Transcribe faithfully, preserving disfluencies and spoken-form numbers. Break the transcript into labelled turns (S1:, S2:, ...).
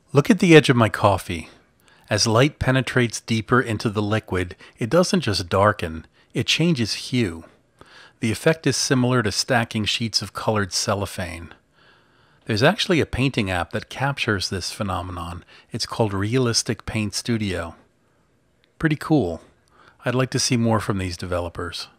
S1: Look at the edge of my coffee. As light penetrates deeper into the liquid, it doesn't just darken, it changes hue. The effect is similar to stacking sheets of colored cellophane. There's actually a painting app that captures this phenomenon. It's called Realistic Paint Studio. Pretty cool. I'd like to see more from these developers.